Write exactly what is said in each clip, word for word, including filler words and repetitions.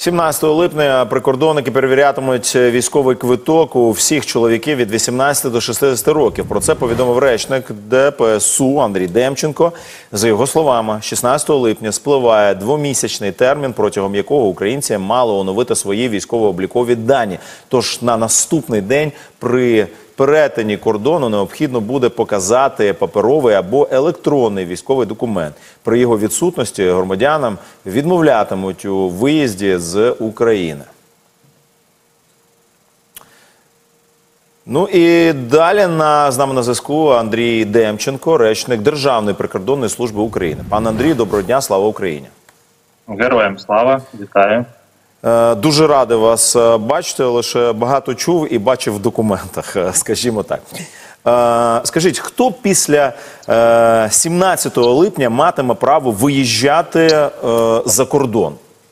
сімнадцятого липня прикордонники перевірятимуть військовий квиток у всіх чоловіків від вісімнадцяти до шістнадцяти років. Про це повідомив речник Де Пе Ес У Андрій Демченко. За його словами, шістнадцятого липня спливає двомісячний термін, протягом якого українці мали оновити свої військово-облікові дані. Тож на наступний день при перетині кордону необхідно буде показати паперовий або електронний військовий документ. При його відсутності громадянам відмовлятимуть у виїзді з України. Ну і далі на, з нами на зв'язку Андрій Демченко, речник Державної прикордонної служби України. Пане Андрій, доброго дня, слава Україні! Героям слава, вітаю! Дуже радий вас бачити, лише багато чув і бачив в документах, скажімо так. Скажіть, хто після сімнадцятого липня матиме право виїжджати за кордон?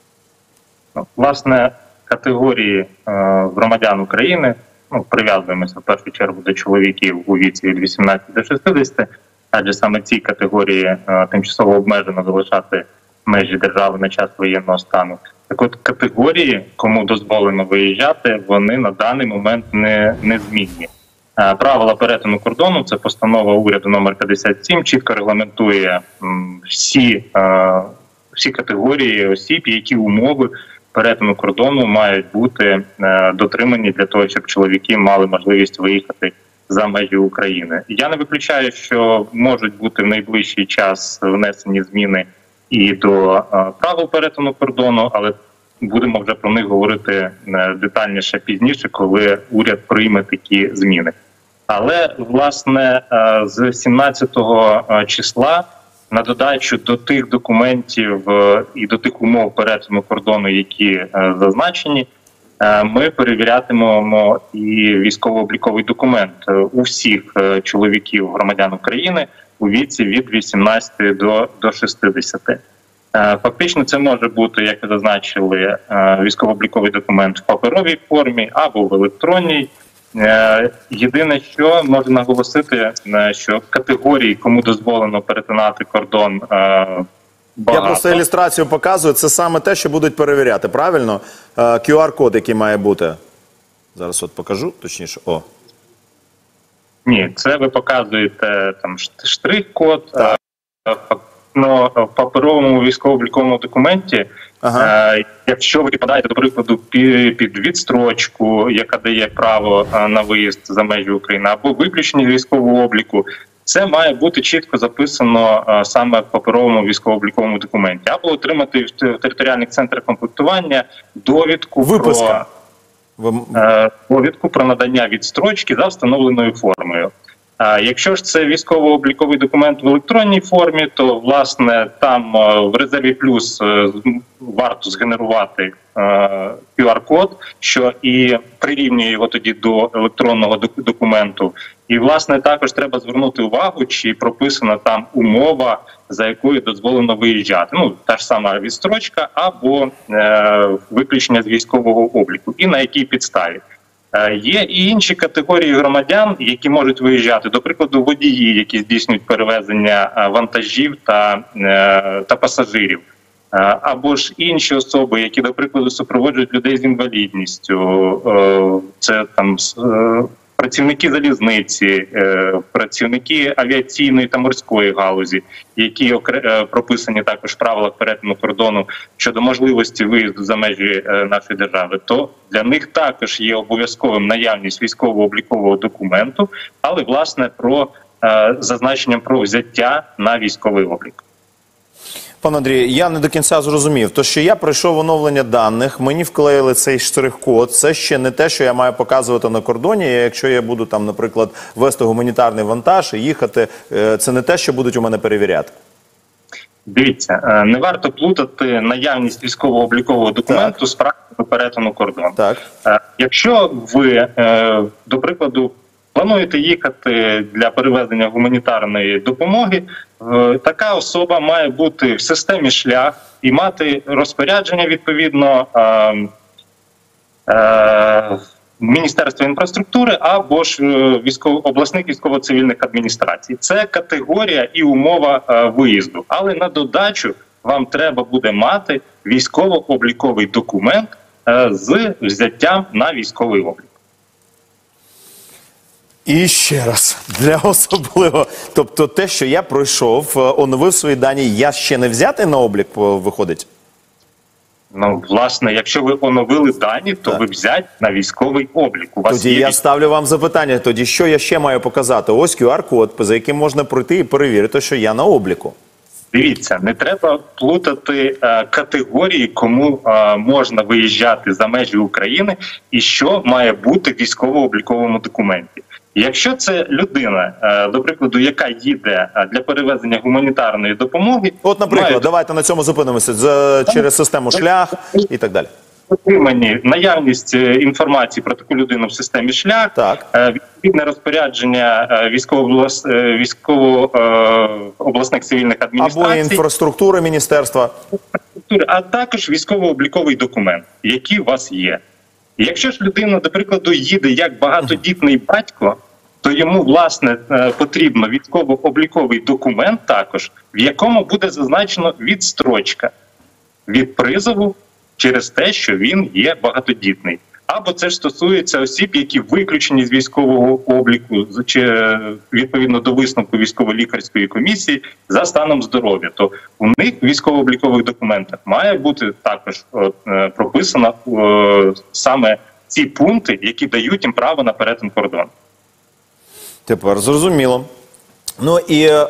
Власне, категорії громадян України, ну, прив'язуємося в першу чергу до чоловіків у віці від вісімнадцяти до шістнадцяти, адже саме ці категорії тимчасово обмежено залишати межі держави на час воєнного стану. Так от категорії, кому дозволено виїжджати, вони на даний момент не, не змінні. Правила перетину кордону, це постанова уряду номер п'ятдесят сім, чітко регламентує всі, всі категорії осіб, які умови перетину кордону мають бути дотримані для того, щоб чоловіки мали можливість виїхати за межі України. Я не виключаю, що можуть бути в найближчий час внесені зміни і до правил перетину кордону, але будемо вже про них говорити детальніше пізніше, коли уряд прийме такі зміни. Але, власне, з сімнадцятого числа на додачу до тих документів і до тих умов перетину кордону, які зазначені, ми перевірятимемо і військово-обліковий документ у всіх чоловіків громадян України у віці від вісімнадцяти до шістнадцяти. Фактично це може бути, як ви зазначили, військово-обліковий документ в паперовій формі або в електронній. Єдине, що можу наголосити, що категорії, кому дозволено перетинати кордон, багато. Я просто ілюстрацію показую, це саме те, що будуть перевіряти, правильно? Кю ар код, який має бути. Зараз от покажу, точніше, о. Ні, це ви показуєте там штрих-код, но в паперовому військово-обліковому документі, ага. е, якщо ви підпадаєте, до прикладу, під, під відстрочку, яка дає право на виїзд за межі України, або виключення військового обліку, це має бути чітко записано е, саме в паперовому військово-обліковому документі. Або отримати в територіальних центрах комплектування довідку Випуска. про, е, довідку про надання відстрочки за встановленою формою. Якщо ж це військово-обліковий документ в електронній формі, то, власне, там в резерві плюс варто згенерувати кю ар код, що і прирівнює його тоді до електронного документу. І, власне, також треба звернути увагу, чи прописана там умова, за якою дозволено виїжджати. Ну, та ж сама відстрочка або е, виключення з військового обліку. І на якій підставі. Є і інші категорії громадян, які можуть виїжджати, до прикладу, водії, які здійснюють перевезення вантажів та, та пасажирів, або ж інші особи, які, до прикладу, супроводжують людей з інвалідністю, це там працівники залізниці, працівники авіаційної та морської галузі, які прописані також в правилах перетину кордону щодо можливості виїзду за межі нашої держави, то для них також є обов'язковим наявність військово-облікового документу, але, власне, про зазначенням про взяття на військовий облік. Пане Андрій, я не до кінця зрозумів. То, що я пройшов оновлення даних, мені вклеїли цей штрих-код, це ще не те, що я маю показувати на кордоні. Якщо я буду там, наприклад, вести гуманітарний вантаж і їхати, це не те, що будуть у мене перевіряти. Дивіться, не варто плутати наявність військово-облікового документу так. з практикою перетину кордону. Так. Якщо ви, до прикладу, плануєте їхати для перевезення гуманітарної допомоги, така особа має бути в системі шлях і мати розпорядження, відповідно, Міністерства інфраструктури або ж військово, обласних військово-цивільних адміністрацій. Це категорія і умова виїзду. Але на додачу вам треба буде мати військово-обліковий документ е, з взяттям на військовий облік. І ще раз, для особливо, тобто те, що я пройшов, е, оновив свої дані, я ще не взятий на облік, е, виходить? Ну, власне, якщо ви оновили дані, то Так. ви взять на військовий облік. У вас Тоді є я військ- ставлю вам запитання, тоді що я ще маю показати? Ось ку ар-код, за яким можна пройти і перевірити, що я на обліку. Дивіться, не треба плутати е, категорії, кому е, можна виїжджати за межі України і що має бути в військово-обліковому документі. Якщо це людина, е, до прикладу, яка їде е, для перевезення гуманітарної допомоги, От, наприклад, має давайте на цьому зупинимося, з, через систему шлях і так далі. отримані наявність е, інформації про таку людину в системі шлях, Так. е, відповідне розпорядження е, військово-облас- е, військово-обласних цивільних Або адміністрацій, інфраструктура міністерства. а також військово-обліковий документ, який у вас є. І якщо ж людина, до прикладу, їде як багатодітний батько, то йому, власне, е, потрібно військово-обліковий документ також, в якому буде зазначено відстрочка від призову через те, що він є багатодітний. Або це ж стосується осіб, які виключені з військового обліку, з- чи е, відповідно до висновку військово-лікарської комісії за станом здоров'я. То у них в військово-облікових документах має бути також от, е, прописано е, саме ці пункти, які дають їм право на перетин кордону. Тепер зрозуміло. Ну і е,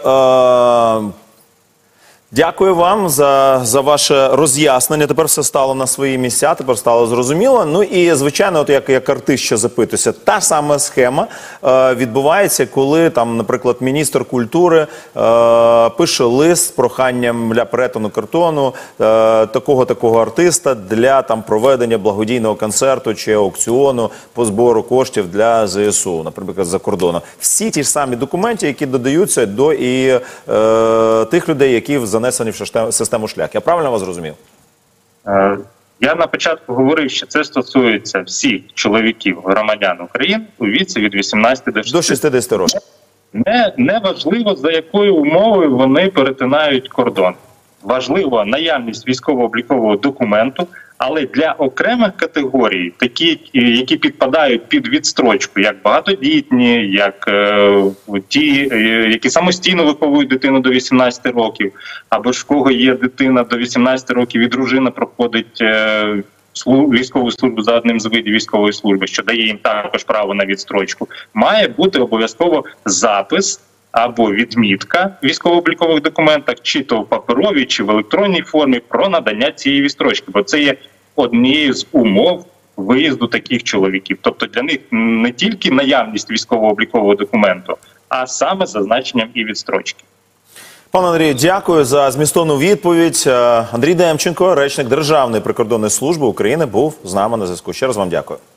дякую вам за, за ваше роз'яснення. Тепер все стало на свої місця, тепер стало зрозуміло. Ну і, звичайно, от як, як артист ще запитуся, та сама схема е, відбувається, коли, там, наприклад, міністр культури е, пише лист з проханням для перетину кордону е, такого-такого артиста для там, проведення благодійного концерту чи аукціону по збору коштів для зе ес у, наприклад, за кордоном. Всі ті ж самі документи, які додаються до і е, тих людей, які занесені в систему- систему шлях. Я правильно вас зрозумів? Е, Я на початку говорив, що це стосується всіх чоловіків, громадян України у віці від вісімнадцяти до До шістнадцяти. шістдесяти років. Не, не важливо, за якою умовою вони перетинають кордон. Важливо наявність військово-облікового документу, але для окремих категорій, такі, які підпадають під відстрочку, як багатодітні, як е, ті, е, які самостійно виховують дитину до вісімнадцяти років, або ж в кого є дитина до вісімнадцяти років і дружина проходить е, слу- військову службу за одним з видів військової служби, що дає їм також право на відстрочку, має бути обов'язково запис або відмітка в військово-облікових документах, чи то в паперовій, чи в електронній формі, про надання цієї відстрочки, бо це є однією з умов виїзду таких чоловіків. Тобто для них не тільки наявність військово-облікового документу, а саме зазначенням і відстрочки. Пане Андрію, дякую за змістовну відповідь. Е, Андрій Демченко, речник Державної прикордонної служби України, був з нами на зв'язку. Ще раз вам дякую.